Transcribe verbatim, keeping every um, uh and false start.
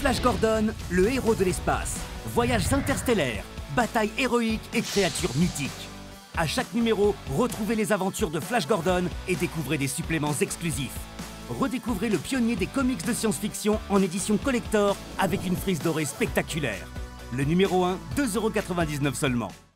Flash Gordon, le héros de l'espace. Voyages interstellaires, batailles héroïques et créatures mythiques. À chaque numéro, retrouvez les aventures de Flash Gordon et découvrez des suppléments exclusifs. Redécouvrez le pionnier des comics de science-fiction en édition collector avec une frise dorée spectaculaire. Le numéro un, deux euros quatre-vingt-dix-neuf seulement.